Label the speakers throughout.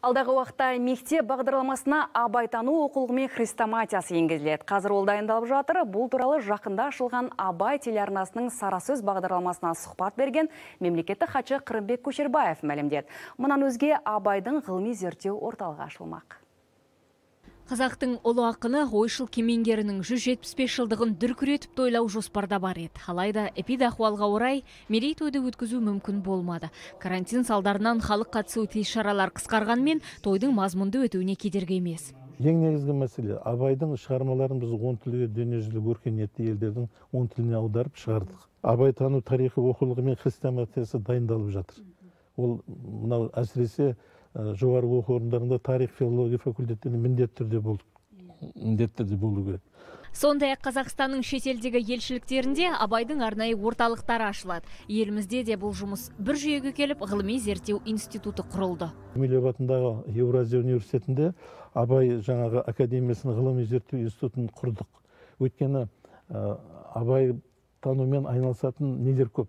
Speaker 1: Алдағы уақытта мектеп бағдарламасына абайтану оқулығы хрестоматиясы енгізіледі. Қазір ол дайындалып жатыр. Бұл туралы жақында ашылған Абай телеарнасының Сарасөз бағдарламасына сұхбат берген мемлекеттік хатшы Қырымбек Көшербаев мәлімдеді. Мұнан өзге Абайдың ғылыми зерттеу орталығы ашылмақ.
Speaker 2: Қазақтың ұлы ақыны ойшыл кемеңгерінің 175 жылдығын дүркіретіп тойлау жоспарда бар еді. Алайда эпидахуалға орай мерейтойды өткізу мүмкін болмады. Карантин салдарынан халық қатысу іс-шаралар қысқарғанмен тойдың мазмұнды өтуіне кедергі емес.
Speaker 3: Ең негізгі мәселе, Абайдың шығармаларын біз 10 тілге дүниежүзілік өркениетті елдердің 10 тіліне аударып шығардық. Абайтану тарихи оқулығы мен хрестоматиясы дайындалып жатыр. Ол мынау әсіресе жоғарғы оқу орындарында тарих филология факультеттеріне міндетті түрде болу керек.
Speaker 2: Сондай-ақ Қазақстанның шетелдегі елшіліктерінде Абайдың арнайы орталықтары ашылады. Елімізде де бұл жұмыс бір жүйеге келіп, ғылыми зерттеу институты құрылды.
Speaker 3: Гумилев атындағы Еуразия университетінде Абай жаңағы академиясының ғылыми зерттеу институтын құрдық. Өйткені Абай танумен айналысатын нелер көп,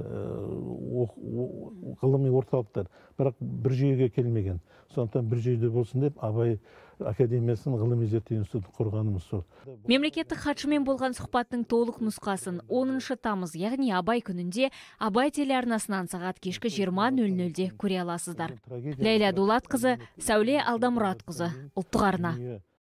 Speaker 3: ғылыми орталықтар, бірақ бір жүйеге келмеген. Сондықтан бір жүйеде болсын деп Абай академиясының ғылыми зерттеу институтын құрғанымыз сол.
Speaker 2: Мемлекеттік хатшымен болған сұхбаттың толық нұсқасын 10 тамыз, яғни Абай күнінде Абай телеарнасынан сағат кешкі 20:00-де көре аласыздар. Ләйла Дулатқызы, Сәуле Алдамұратқызы, Ұлттық арна.